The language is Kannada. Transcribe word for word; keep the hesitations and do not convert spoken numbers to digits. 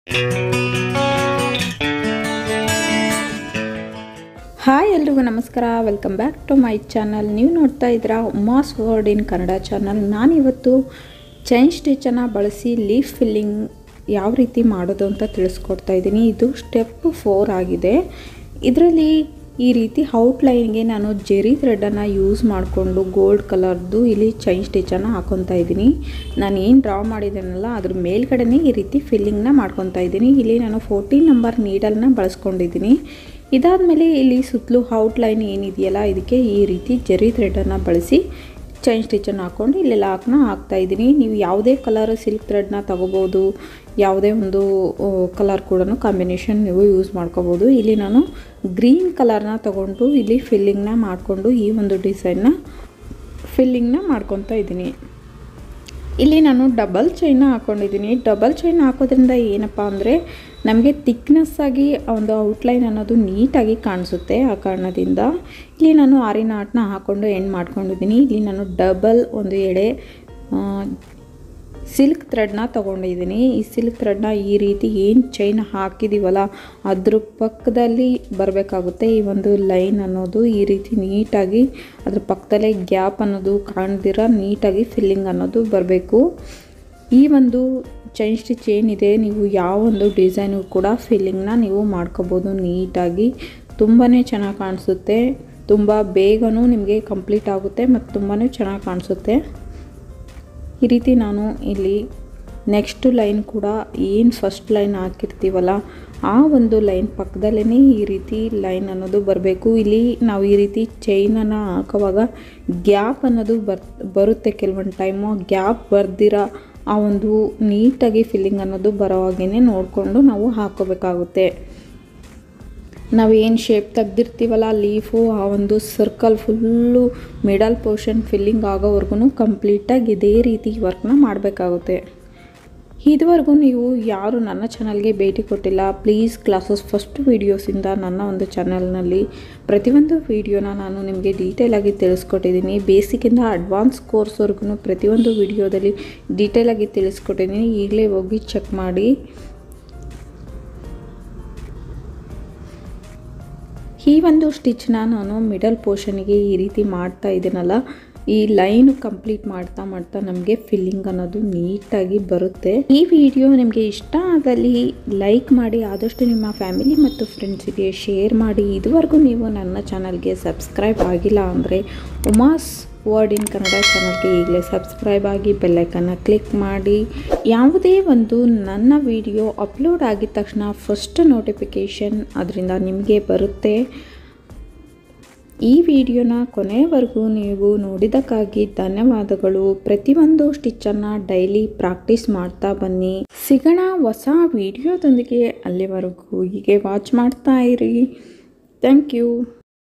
ಹಾಯ್ ಎಲ್ರಿಗೂ ನಮಸ್ಕಾರ, welcome back to my channel. ನೀವು ನೋಡ್ತಾ ಇದ್ದೀರಾ Uma's world in Kannada channel. ನಾನಿವತ್ತು ಚೈನ್ ಸ್ಟಿಚನ್ನು ಬಳಸಿ ಲೀಫ್ ಫಿಲ್ಲಿಂಗ್ ಯಾವ ರೀತಿ ಮಾಡೋದು ಅಂತ ತಿಳಿಸ್ಕೊಡ್ತಾ ಇದ್ದೀನಿ. ಇದು ಸ್ಟೆಪ್ ಫೋರ್ ಆಗಿದೆ. ಇದರಲ್ಲಿ ಈ ರೀತಿ ಔಟ್ಲೈನ್ಗೆ ನಾನು ಜೆರಿ ಥ್ರೆಡನ್ನು ಯೂಸ್ ಮಾಡಿಕೊಂಡು ಗೋಲ್ಡ್ ಕಲರ್ದು ಇಲ್ಲಿ ಚೈನ್ ಸ್ಟಿಚನ್ನು ಹಾಕೊತಾ ಇದ್ದೀನಿ. ನಾನು ಏನು ಡ್ರಾ ಮಾಡಿದ್ದೀನಲ್ಲ ಅದ್ರ ಮೇಲ್ಗಡೆನೇ ಈ ರೀತಿ ಫಿಲ್ಲಿಂಗ್ನ ಮಾಡ್ಕೊತಾ ಇದ್ದೀನಿ. ಇಲ್ಲಿ ನಾನು ಫೋರ್ಟೀನ್ ನಂಬರ್ ನೀಡಲ್ನ ಬಳಸ್ಕೊಂಡಿದ್ದೀನಿ. ಇದಾದಮೇಲೆ ಇಲ್ಲಿ ಸುತ್ತಲೂ ಔಟ್ಲೈನ್ ಏನಿದೆಯಲ್ಲ ಇದಕ್ಕೆ ಈ ರೀತಿ ಜೆರಿ ಥ್ರೆಡನ್ನು ಬಳಸಿ ಚೈನ್ ಸ್ಟಿಚನ್ನು ಹಾಕ್ಕೊಂಡು ಇಲ್ಲಿ ಲಾಕ್ನ ಹಾಕ್ತಾಯಿದ್ದೀನಿ. ನೀವು ಯಾವುದೇ ಕಲರ್ ಸಿಲ್ಕ್ ಥ್ರೆಡ್ನ ತೊಗೋಬೋದು, ಯಾವುದೇ ಒಂದು ಕಲರ್ ಕೂಡ ಕಾಂಬಿನೇಷನ್ ನೀವು ಯೂಸ್ ಮಾಡ್ಕೋಬೋದು. ಇಲ್ಲಿ ನಾನು ಗ್ರೀನ್ ಕಲರ್ನ ತೊಗೊಂಡು ಇಲ್ಲಿ ಫಿಲ್ಲಿಂಗ್ನ ಮಾಡಿಕೊಂಡು ಈ ಒಂದು ಡಿಸೈನ್ನ ಫಿಲ್ಲಿಂಗ್ನ ಮಾಡ್ಕೊತಾ ಇದ್ದೀನಿ. ಇಲ್ಲಿ ನಾನು ಡಬಲ್ ಚೈನ್ನ ಹಾಕ್ಕೊಂಡಿದ್ದೀನಿ. ಡಬಲ್ ಚೈನ್ ಹಾಕೋದ್ರಿಂದ ಏನಪ್ಪ ಅಂದರೆ ನಮಗೆ ತಿಕ್ನೆಸ್ಸಾಗಿ ಒಂದು ಔಟ್ಲೈನ್ ಅನ್ನೋದು ನೀಟಾಗಿ ಕಾಣಿಸುತ್ತೆ. ಆ ಕಾರಣದಿಂದ ಇಲ್ಲಿ ನಾನು ಆರಿ ನಾಟ್ನ ಹಾಕ್ಕೊಂಡು ಎಂಡ್ ಮಾಡ್ಕೊಂಡಿದ್ದೀನಿ. ಇಲ್ಲಿ ನಾನು ಡಬಲ್ ಒಂದು ಎಳೆ ಸಿಲ್ಕ್ ಥ್ರೆಡ್ನ ತೊಗೊಂಡಿದ್ದೀನಿ. ಈ ಸಿಲ್ಕ್ ಥ್ರೆಡ್ನ ಈ ರೀತಿ ಏನು ಚೈನ್ ಹಾಕಿದ್ದೀವಲ್ಲ ಅದ್ರ ಪಕ್ಕದಲ್ಲಿ ಬರಬೇಕಾಗುತ್ತೆ. ಈ ಒಂದು ಲೈನ್ ಅನ್ನೋದು ಈ ರೀತಿ ನೀಟಾಗಿ ಅದ್ರ ಪಕ್ಕದಲ್ಲೇ ಗ್ಯಾಪ್ ಅನ್ನೋದು ಕಾಣ್ದಿರ ನೀಟಾಗಿ ಫಿಲ್ಲಿಂಗ್ ಅನ್ನೋದು ಬರಬೇಕು. ಈ ಒಂದು ಚೈನ್ ಸ್ಟಿಚ್ ಏನಿದೆ ನೀವು ಯಾವ ಒಂದು ಡಿಸೈನು ಕೂಡ ಫಿಲ್ಲಿಂಗ್ನ ನೀವು ಮಾಡ್ಕೋಬೋದು ನೀಟಾಗಿ. ತುಂಬಾ ಚೆನ್ನಾಗಿ ಕಾಣಿಸುತ್ತೆ, ತುಂಬ ಬೇಗನೂ ನಿಮಗೆ ಕಂಪ್ಲೀಟ್ ಆಗುತ್ತೆ ಮತ್ತು ತುಂಬಾ ಚೆನ್ನಾಗಿ ಕಾಣಿಸುತ್ತೆ. ಈ ರೀತಿ ನಾನು ಇಲ್ಲಿ ನೆಕ್ಸ್ಟ್ ಲೈನ್ ಕೂಡ ಏನು ಫಸ್ಟ್ ಲೈನ್ ಹಾಕಿರ್ತೀವಲ್ಲ ಆ ಒಂದು ಲೈನ್ ಪಕ್ಕದಲ್ಲೇ ಈ ರೀತಿ ಲೈನ್ ಅನ್ನೋದು ಬರಬೇಕು. ಇಲ್ಲಿ ನಾವು ಈ ರೀತಿ ಚೈನನ್ನು ಹಾಕೋವಾಗ ಗ್ಯಾಪ್ ಅನ್ನೋದು ಬರ್ ಬರುತ್ತೆ ಕೆಲವೊಂದು ಟೈಮು. ಗ್ಯಾಪ್ ಬರ್ದಿರ ಆ ಒಂದು ನೀಟಾಗಿ ಫಿಲ್ಲಿಂಗ್ ಅನ್ನೋದು ಬರೋ ಹಾಗೇ ನೋಡಿಕೊಂಡು ನಾವು ಹಾಕೋಬೇಕಾಗುತ್ತೆ. ನಾವು ಏನು ಶೇಪ್ ತೆಗ್ದಿರ್ತೀವಲ್ಲ ಲೀಫು ಆ ಒಂದು circle full middle portion filling ಆಗೋವರೆಗೂ ಕಂಪ್ಲೀಟಾಗಿ ಇದೇ ರೀತಿ ವರ್ಕ್ನ ಮಾಡಬೇಕಾಗುತ್ತೆ. ಇದುವರೆಗೂ ನೀವು ಯಾರು ನನ್ನ ಚಾನಲ್ಗೆ ಭೇಟಿ ಕೊಟ್ಟಿಲ್ಲ, ಪ್ಲೀಸ್ ಕ್ಲಾಸಸ್ ಫಸ್ಟ್ ವೀಡಿಯೋಸಿಂದ ನನ್ನ ಒಂದು ಚಾನಲ್ನಲ್ಲಿ ಪ್ರತಿಯೊಂದು ವೀಡಿಯೋನ ನಾನು ನಿಮಗೆ ಡೀಟೇಲಾಗಿ ತಿಳಿಸ್ಕೊಟ್ಟಿದ್ದೀನಿ. ಬೇಸಿಕ್ಕಿಂದ ಅಡ್ವಾನ್ಸ್ ಕೋರ್ಸ್ವರೆಗೂ ಪ್ರತಿಯೊಂದು ವೀಡಿಯೋದಲ್ಲಿ ಡೀಟೇಲಾಗಿ ತಿಳಿಸ್ಕೊಟ್ಟಿದ್ದೀನಿ. ಈಗಲೇ ಹೋಗಿ ಚೆಕ್ ಮಾಡಿ. ಈ ಒಂದು ಸ್ಟಿಚ್ನ ನಾನು ಮಿಡಲ್ ಪೋರ್ಷನ್ಗೆ ಈ ರೀತಿ ಮಾಡ್ತಾ ಇದ್ದೀನಲ್ಲ, ಈ ಲೈನು ಕಂಪ್ಲೀಟ್ ಮಾಡ್ತಾ ಮಾಡ್ತಾ ನಮಗೆ ಫಿಲ್ಲಿಂಗ್ ಅನ್ನೋದು ನೀಟಾಗಿ ಬರುತ್ತೆ. ಈ ವಿಡಿಯೋ ನಿಮಗೆ ಇಷ್ಟ ಆದಲ್ಲಿ ಲೈಕ್ ಮಾಡಿ, ಆದಷ್ಟು ನಿಮ್ಮ ಫ್ಯಾಮಿಲಿ ಮತ್ತು ಫ್ರೆಂಡ್ಸಿಗೆ ಶೇರ್ ಮಾಡಿ. ಇದುವರೆಗೂ ನೀವು ನನ್ನ ಚಾನಲ್ಗೆ ಸಬ್ಸ್ಕ್ರೈಬ್ ಆಗಿಲ್ಲ ಅಂದರೆ ಉಮಾಸ್ ವರ್ಲ್ಡ್ ಇನ್ ಕನ್ನಡ ಚಾನಲ್ಗೆ ಈಗಲೇ ಸಬ್ಸ್ಕ್ರೈಬ್ ಆಗಿ ಬೆಲ್ಲೈಕನ್ನ ಕ್ಲಿಕ್ ಮಾಡಿ. ಯಾವುದೇ ಒಂದು ನನ್ನ ವಿಡಿಯೋ ಅಪ್ಲೋಡ್ ಆಗಿದ ತಕ್ಷಣ ಫಸ್ಟ್ ನೋಟಿಫಿಕೇಷನ್ ಅದರಿಂದ ನಿಮಗೆ ಬರುತ್ತೆ. ಈ ವಿಡಿಯೋನ ಕೊನೆಯವರೆಗೂ ನೀವು ನೋಡಿದ್ದಕ್ಕಾಗಿ ಧನ್ಯವಾದಗಳು. ಪ್ರತಿಯೊಂದು ಸ್ಟಿಚ್ಚನ್ನು ಡೈಲಿ ಪ್ರಾಕ್ಟೀಸ್ ಮಾಡ್ತಾ ಬನ್ನಿ. ಸಿಗೋಣ ಹೊಸ ವಿಡಿಯೋದೊಂದಿಗೆ. ಅಲ್ಲಿವರೆಗೂ ಹೀಗೆ ವಾಚ್ ಮಾಡ್ತಾ ಇರಿ. Thank you.